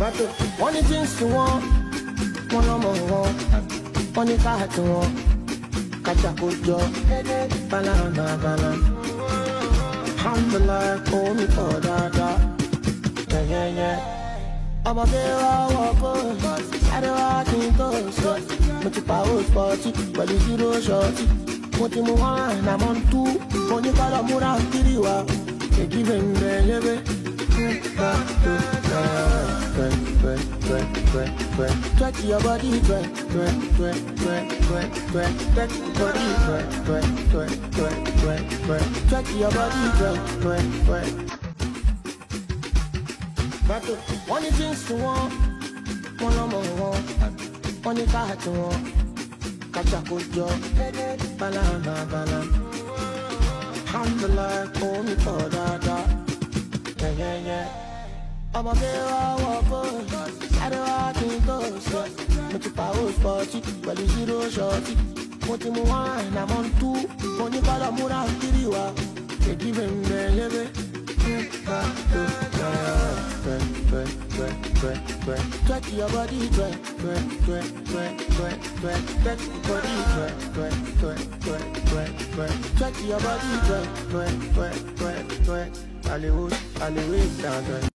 Battle, one things to want, one no more, one car to want, catch a good job, banana, banana. Alhamdulillah, call me for that, yeah. I'm a girl, walk on, I don't want to go, so much power sporty, but it's zero shorty. What you want, I'm on two, when you call a mura, kiriwa, they give him the Twerk your body, twerk your body, twerk. Battle, one things to want, one no more, one car to want, catch a good job, banana. Alhamdulillah, call me for that, yeah. I'm a girl, walk on, I don't want to go, so much power sporty, but it's zero shorty. What you want, I'm on two, when you call a mura, kiriwa, they give him the Twerk your body, twerk your body, twerk. Hollywood, down.